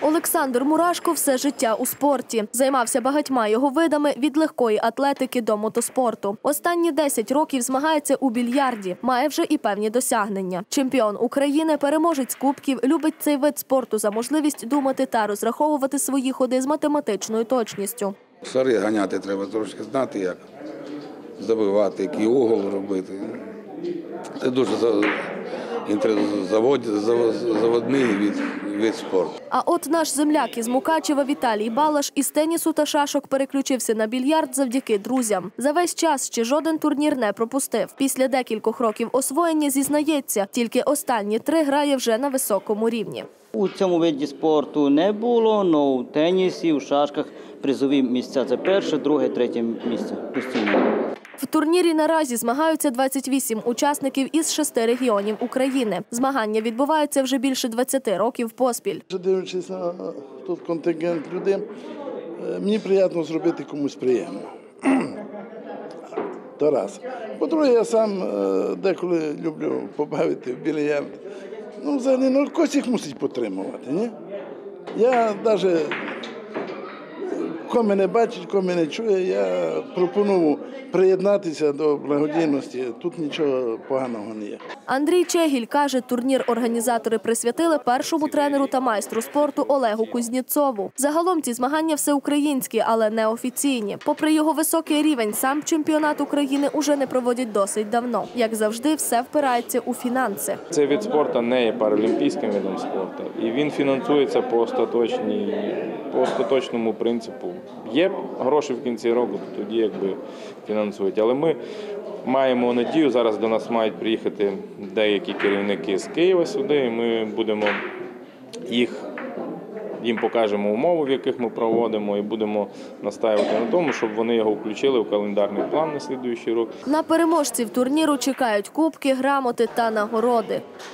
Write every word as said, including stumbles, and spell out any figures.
Олександр Мурашко все життя у спорті. Займався багатьма його видами – від легкої атлетики до мотоспорту. Останні десять років змагається у більярді. Має вже і певні досягнення. Чемпіон України, переможець кубків, любить цей вид спорту за можливість думати та розраховувати свої ходи з математичною точністю. Шари ганяти треба трошки знати, як забивати, який угол робити. Це дуже заводний від, від спорту. А от наш земляк із Мукачева Віталій Балаш із тенісу та шашок переключився на більярд завдяки друзям. За весь час ще жоден турнір не пропустив. Після декількох років освоєння зізнається, тільки останні три грає вже на високому рівні. У цьому виді спорту не було, але у тенісі, у шашках призові місця – це перше, друге, третє місце постійно. В турнірі наразі змагаються двадцять вісім учасників із шести регіонів України. Змагання відбуваються вже більше двадцяти років поспіль. Дивлячись на тут контингент людей, мені приємно зробити комусь приємно. То раз. По-друге, я сам деколи люблю побавити в більярд. Ну, взагалі, ну, когось їх мусить підтримувати, ні? Я навіть, кого мене бачить, кого мене чує, я пропоную приєднатися до благодійності. Тут нічого поганого не є. Андрій Чегіль каже, турнір організатори присвятили першому тренеру та майстру спорту Олегу Кузнєцову. Загалом ці змагання всеукраїнські, але неофіційні. Попри його високий рівень, сам чемпіонат України уже не проводять досить давно. Як завжди, все впирається у фінанси. Цей вид спорту не є паралімпійським видом спорту, і він фінансується по остаточній, по остаточному принципу. Є гроші в кінці року, тоді якби фінансують. Але ми маємо надію, зараз до нас мають приїхати деякі керівники з Києва сюди, і ми будемо їх, їм покажемо умови, в яких ми проводимо, і будемо настаювати на тому, щоб вони його включили в календарний план на наступний рік. На переможців турніру чекають кубки, грамоти та нагороди.